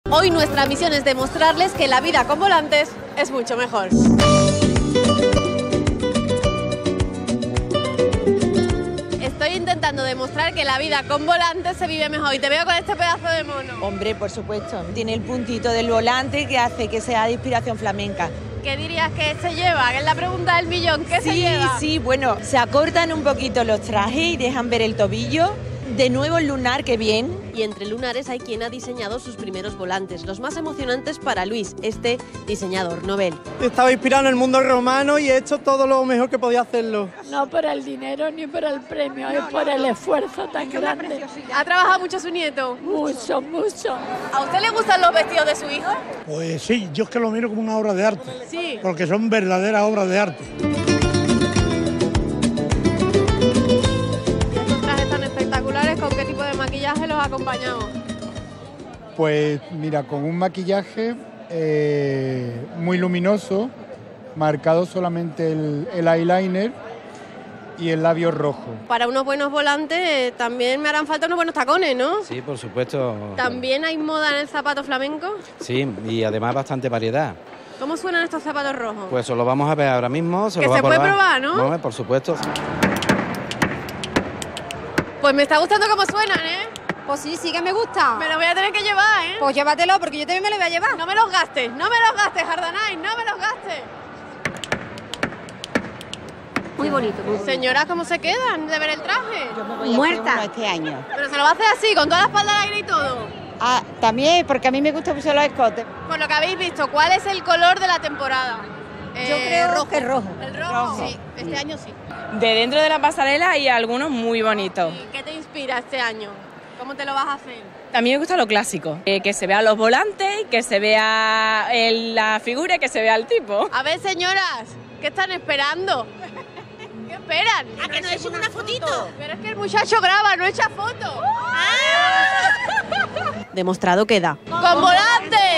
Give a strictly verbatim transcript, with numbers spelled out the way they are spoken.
Hoy nuestra misión es demostrarles que la vida con volantes es mucho mejor. Estoy intentando demostrar que la vida con volantes se vive mejor y te veo con este pedazo de mono. Hombre, por supuesto, tiene el puntito del volante que hace que sea de inspiración flamenca. ¿Qué dirías que se lleva? Que es la pregunta del millón. ¿Qué sí, se lleva? Sí, sí, bueno, se acortan un poquito los trajes y dejan ver el tobillo. De nuevo el lunar, qué bien. Y entre lunares hay quien ha diseñado sus primeros volantes, los más emocionantes para Luis, este diseñador novel. Estaba inspirado en el mundo romano y he hecho todo lo mejor que podía hacerlo. No por el dinero ni por el premio, es por el esfuerzo tan grande. ¿Ha trabajado mucho su nieto? Mucho, mucho. ¿A usted le gustan los vestidos de su hijo? Pues sí, yo es que lo miro como una obra de arte. Sí. Porque son verdaderas obras de arte. ¿Con qué tipo de maquillaje los acompañamos? Pues mira, con un maquillaje eh, muy luminoso, marcado solamente el, el eyeliner y el labio rojo. Para unos buenos volantes eh, también me harán falta unos buenos tacones, ¿no? Sí, por supuesto. ¿También hay moda en el zapato flamenco? Sí, y además bastante variedad. ¿Cómo suenan estos zapatos rojos? Pues eso lo vamos a ver ahora mismo. Se que lo va se a probar. puede probar, ¿no? No, por supuesto. Pues me está gustando cómo suenan, ¿eh? Pues sí, sí que me gusta. Me los voy a tener que llevar, ¿eh? Pues llévatelo, porque yo también me lo voy a llevar. No me los gastes, no me los gastes, Hardanay, no me los gastes. Muy bonito, muy bonito. Señoras, ¿cómo se quedan de ver el traje? Yo me voy a Muerta. hacer uno este año. Pero se lo va a hacer así, con toda la espalda al aire y todo. Ah, también, porque a mí me gusta mucho los escotes. Por lo que habéis visto, ¿cuál es el color de la temporada? Yo creo rojo. que rojo. ¿El rojo? Rojo. Sí, este año sí. De dentro de la pasarela hay algunos muy bonitos. ¿Y qué te inspira este año? ¿Cómo te lo vas a hacer? También me gusta lo clásico, eh, que se vean los volantes, que se vea el- la figura y que se vea el tipo. A ver, señoras, ¿qué están esperando? ¿Qué esperan? ¿A que nos echen una fotito? Pero es que el muchacho graba, no echa foto. ¡Ah! Demostrado queda. ¡Con volantes!